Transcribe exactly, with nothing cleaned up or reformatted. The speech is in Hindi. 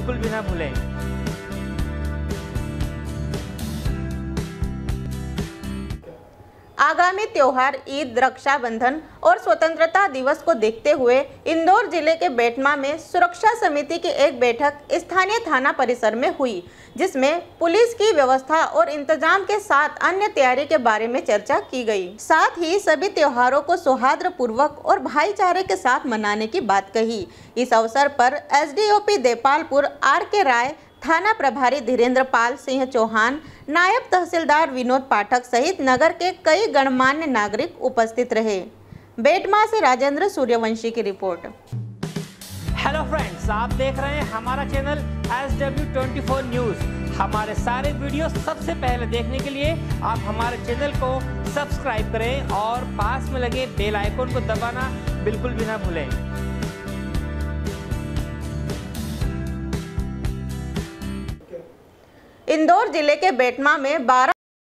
बिल्कुल भी ना भूलें। आगामी त्योहार ईद, रक्षाबंधन और स्वतंत्रता दिवस को देखते हुए इंदौर जिले के बेटमा में सुरक्षा समिति की एक बैठक स्थानीय थाना परिसर में हुई, जिसमें पुलिस की व्यवस्था और इंतजाम के साथ अन्य तैयारी के बारे में चर्चा की गई। साथ ही सभी त्योहारों को सौहार्दपूर्वक और भाईचारे के साथ मनाने की बात कही। इस अवसर पर एसडीओपी देपालपुर आर के राय, थाना प्रभारी धीरेन्द्र पाल सिंह चौहान, नायब तहसीलदार विनोद पाठक सहित नगर के कई गणमान्य नागरिक उपस्थित रहे। बेटमा से राजेंद्र सूर्यवंशी की रिपोर्ट। हेलो फ्रेंड्स, आप देख रहे हैं हमारा channel S W twenty four news. हमारे सारे वीडियो सबसे पहले देखने के लिए आप हमारे चैनल को सब्सक्राइब करें और पास में लगे बेल आइकन को दबाना बिल्कुल भी ना भूलें। इंदौर जिले के बेटमा में बारह